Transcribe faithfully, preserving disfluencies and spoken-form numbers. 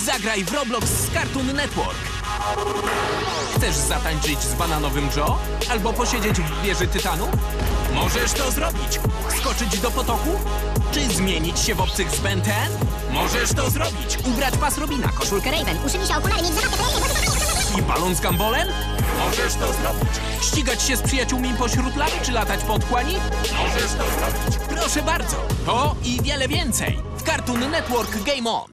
Zagraj w Roblox z Cartoon Network. Chcesz zatańczyć z bananowym Joe? Albo posiedzieć w wieży Tytanu? Możesz to zrobić. Skoczyć do potoku? Czy zmienić się w obcych z Ben ten? Możesz to zrobić. Ubrać pas Robina, koszulkę Raven, uszy misia, okulary, mieć zabawkę, i balon z gambolem? Możesz to zrobić. Ścigać się z przyjaciółmi pośród lat, czy latać po otchłani? Możesz to zrobić. Proszę bardzo. To i wiele więcej w Cartoon Network Game On.